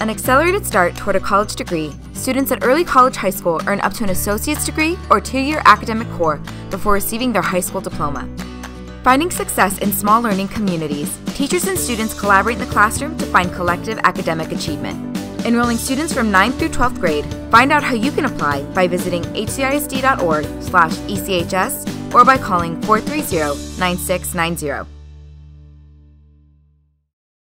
An accelerated start toward a college degree, students at early college high school earn up to an associate's degree or 2-year academic core before receiving their high school diploma. Finding success in small learning communities, teachers and students collaborate in the classroom to find collective academic achievement. Enrolling students from 9th through 12th grade, find out how you can apply by visiting hcisd.org/ECHS or by calling 430-9690.